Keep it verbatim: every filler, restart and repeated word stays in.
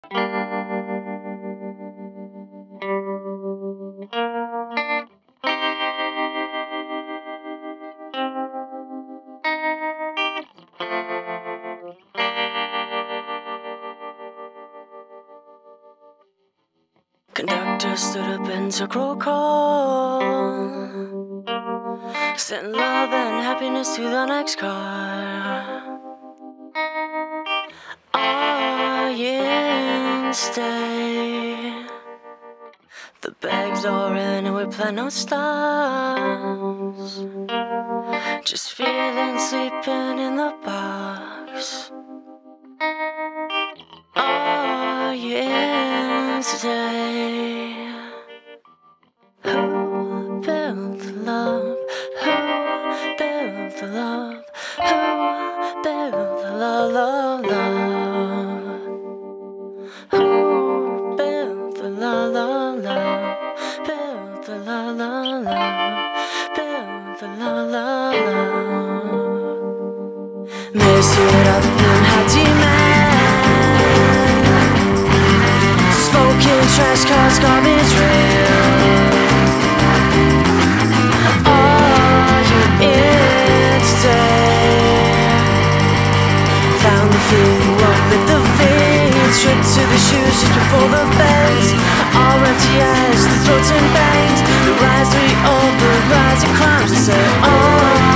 Conductor stood up and took roll call, sent love and happiness to the next car. Are you in stay? The bags are in and we plan no stops. Just feeling sleeping in the box. Are you in today? Who built the love? Who built the love? Who built the love, love, love? Who built the love, love, love? Built the love, love, love? Built the love, love, love? Measured up and had demand. Smoking trash cars, garbage rails. Are you in today? Found the fuel up with the veins, stripped to the shoes just before the bends. All empty as the throats and bangs. The rise we all the rising crimes. I say, oh.